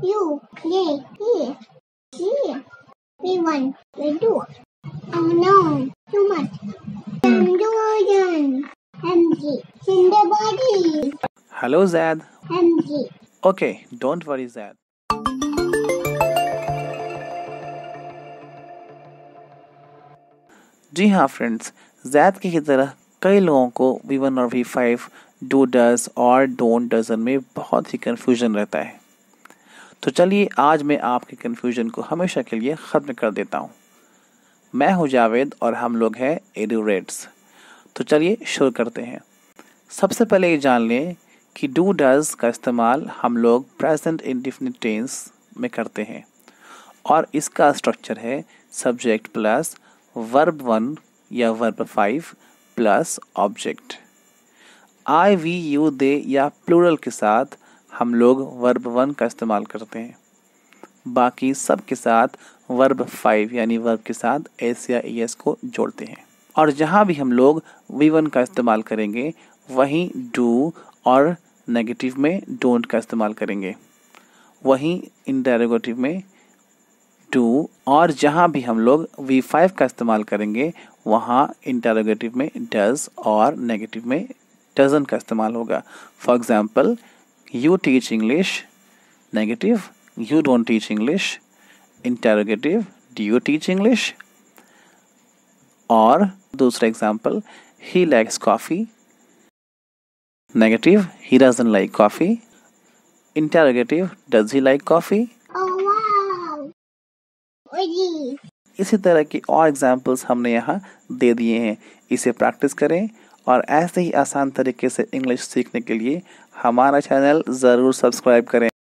you, they, he, she, we want, we do. Oh no, too much. Confusion. MG, in the body. Hello, Zad. MG. Okay, don't worry, Zad. जी हाँ friends, Zaid की तरह कई लोगों को V1 और V5 do does और don't doesn't में बहुत ही कन्फ्यूजन रहता है। तो चलिए आज मैं आपके कन्फ्यूजन को हमेशा के लिए ख़त्म कर देता हूँ। मैं हूँ जावेद और हम लोग हैं एडुरेट्स। तो चलिए शुरू करते हैं। सबसे पहले ये जान लें कि डू डज का इस्तेमाल हम लोग प्रेजेंट इंडेफिनिट टेंस में करते हैं और इसका स्ट्रक्चर है सब्जेक्ट प्लस वर्ब 1 या verb 5 plus object. I we you they या प्लूरल के साथ हम लोग वर्ब 1 का इस्तेमाल करते हैं, बाकी सब के साथ वर्ब 5 यानी वर्ब के साथ एस या एस को जोड़ते हैं। और जहाँ भी हम लोग V1 का इस्तेमाल करेंगे वहीं डू और नेगेटिव में डोंट का इस्तेमाल करेंगे, वहीं इंटरोगेटिव में डू, और जहाँ भी हम लोग V5 का इस्तेमाल करेंगे वहाँ इंटरोगेटिव में डज और नेगेटिव में डजन का इस्तेमाल होगा। For example, you teach English, negative you don't teach English, interrogative do you teach English. और दूसरा example, he likes coffee, negative he doesn't like coffee, interrogative does he like coffee. इसी तरह की और एग्जाम्पल्स हमने यहाँ दे दिए हैं। इसे प्रैक्टिस करें और ऐसे ही आसान तरीके से इंग्लिश सीखने के लिए हमारा चैनल ज़रूर सब्सक्राइब करें।